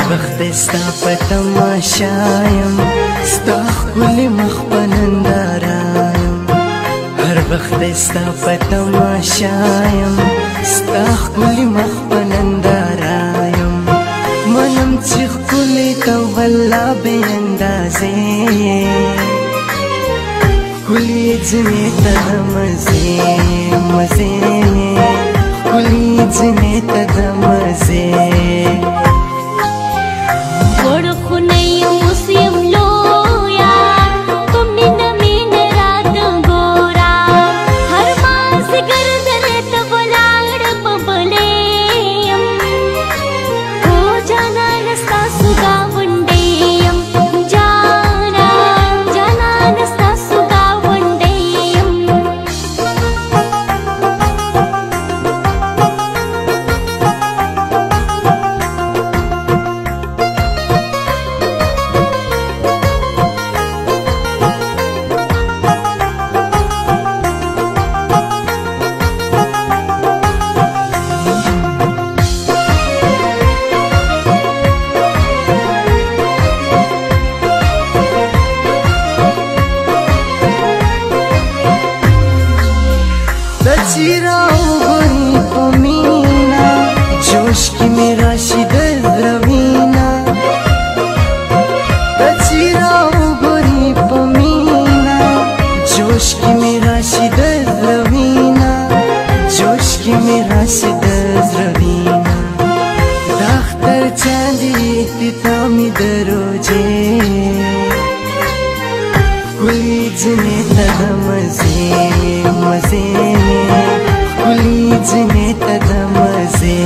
وخت ستا په تماشا یم ستا ښکلي مخ په ننداره یم هر وخت ستا په تماشا یم ستا ښکلي مخ په ننداره یم منم چې ښکلي ته والله بې اندازې ښکلي ځینې ته د مزې مزې ښکلي ځینې ته د مزې चिरागोरी पमीना जोश की मेरा शिदर रवीना चिरागोरी पमीना जोश की मेरा शिदर रवीना जोश की मेरा शिदर रवीना दाख्तर चांदी तितामी दरोजे कुली जने तद मजे मजे कुली जने तद मजे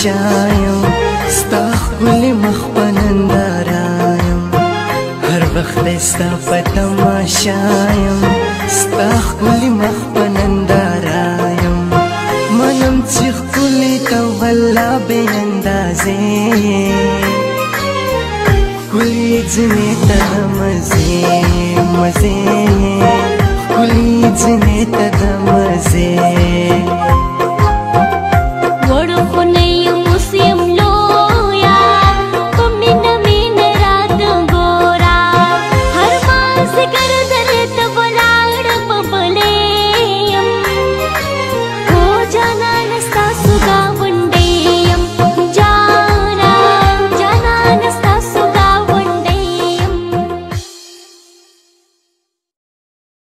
تماشایم ستا ښکلي مخ په ننداره یم هر وخت ستا په تماشایم ستا ښکلي مخ په ننداره یم منم چې ښکلي ته والله بې اندازې ښکلي ځینې ته مزې مزې